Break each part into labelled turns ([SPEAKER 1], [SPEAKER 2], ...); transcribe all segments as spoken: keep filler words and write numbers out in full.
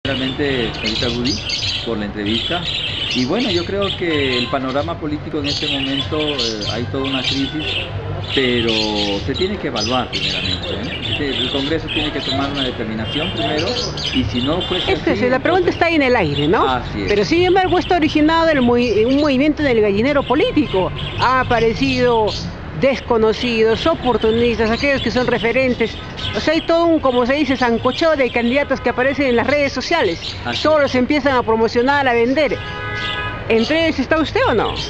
[SPEAKER 1] Realmente, señorita Woody, por la entrevista. Y bueno, yo creo que el panorama político en este momento, eh, hay toda una crisis, pero se tiene que evaluar primeramente, ¿eh? El Congreso tiene que tomar una determinación primero, y si no fuese
[SPEAKER 2] Es que
[SPEAKER 1] así,
[SPEAKER 2] la pregunta
[SPEAKER 1] entonces...
[SPEAKER 2] está ahí en el aire, ¿no?
[SPEAKER 1] Así es.
[SPEAKER 2] Pero sin embargo está originado el movi- un movimiento del gallinero político. Ha aparecido desconocidos, oportunistas, aquellos que son referentes. O sea, hay todo un, como se dice, sancochado de candidatos que aparecen en las redes sociales.
[SPEAKER 1] Así
[SPEAKER 2] Todos
[SPEAKER 1] es.
[SPEAKER 2] los empiezan a promocionar, a vender. ¿Entre ellos está usted o no?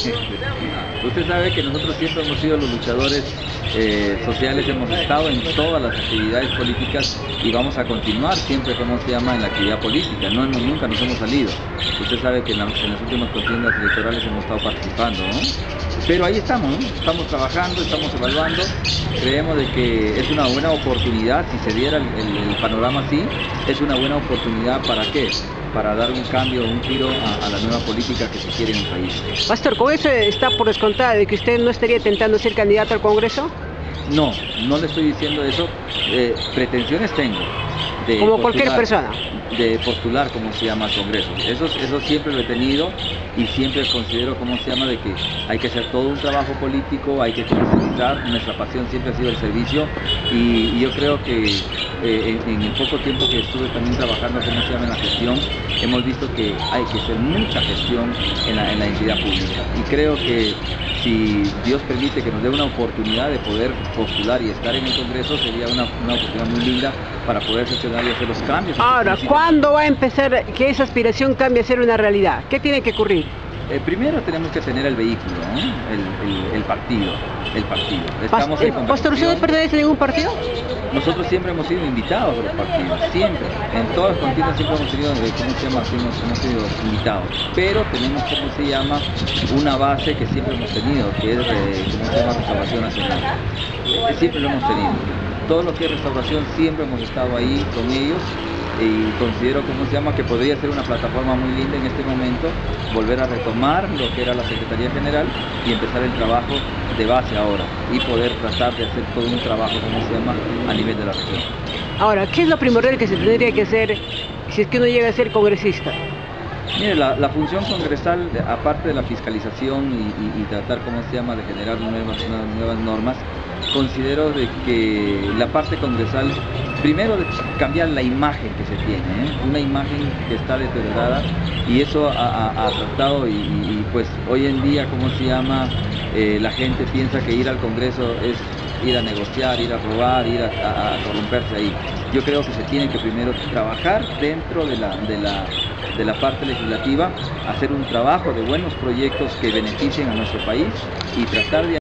[SPEAKER 1] Usted sabe que nosotros siempre hemos sido los luchadores eh, sociales, hemos estado en todas las actividades políticas y vamos a continuar siempre, como se llama, en la actividad política. No, no, nunca nos hemos salido. Usted sabe que en, la, en las últimas contiendas electorales hemos estado participando, ¿no? Pero ahí estamos, ¿no? Estamos trabajando, estamos evaluando. Creemos de que es una buena oportunidad, si se diera el, el, el panorama así, es una buena oportunidad ¿para qué? Para dar un cambio, un giro a, a la nueva política que se quiere en el país.
[SPEAKER 2] Pastor, ¿con eso está por descontar de que usted no estaría intentando ser candidato al Congreso?
[SPEAKER 1] No, no le estoy diciendo eso. Eh, pretensiones tengo. De
[SPEAKER 2] Como
[SPEAKER 1] postular,
[SPEAKER 2] cualquier persona.
[SPEAKER 1] De postular, como se llama, al Congreso. Eso, eso siempre lo he tenido y siempre considero, como se llama, de que hay que hacer todo un trabajo político, hay que concientizar. Nuestra pasión siempre ha sido el servicio y, y yo creo que eh, en, en el poco tiempo que estuve también trabajando, como se llama, en la gestión, hemos visto que hay que hacer mucha gestión en la, en la entidad pública. Y creo que si Dios permite que nos dé una oportunidad de poder postular y estar en el Congreso, sería una, una oportunidad muy linda para poder gestionar y hacer los cambios.
[SPEAKER 2] Ahora, ¿cuándo va a empezar que esa aspiración cambie a ser una realidad? ¿Qué tiene que ocurrir?
[SPEAKER 1] Eh, primero tenemos que tener el vehículo, ¿no? el, el, el partido, el partido. Estamos
[SPEAKER 2] ¿El
[SPEAKER 1] en
[SPEAKER 2] pastor usted no pertenece a ningún partido?
[SPEAKER 1] Nosotros siempre hemos sido invitados a los partidos, siempre. En todas las contiendas siempre hemos tenido, ¿cómo se llama? Hemos, hemos sido invitados. Pero tenemos, ¿cómo se llama? Una base que siempre hemos tenido, que es, eh, ¿cómo se llama? Restauración Nacional. Eh, siempre lo hemos tenido. Todo lo que es restauración siempre hemos estado ahí con ellos. Y considero, ¿cómo se llama?, que podría ser una plataforma muy linda en este momento, volver a retomar lo que era la Secretaría General y empezar el trabajo de base ahora y poder tratar de hacer todo un trabajo, ¿cómo se llama?, a nivel de la región.
[SPEAKER 2] Ahora, ¿qué es lo primordial que se tendría que hacer si es que uno llega a ser congresista?
[SPEAKER 1] Mire, la, la función congresal, aparte de la fiscalización y, y, y tratar, ¿cómo se llama?, de generar nuevas, nuevas normas, considero de que la parte congresal, primero de cambiar la imagen que se tiene, ¿eh? Una imagen que está deteriorada y eso ha, ha, ha tratado y, y pues hoy en día, ¿cómo se llama?, eh, la gente piensa que ir al Congreso es ir a negociar, ir a robar, ir a, a, a corromperse ahí. Yo creo que se tiene que primero trabajar dentro de la, de la, de la parte legislativa, hacer un trabajo de buenos proyectos que beneficien a nuestro país y tratar de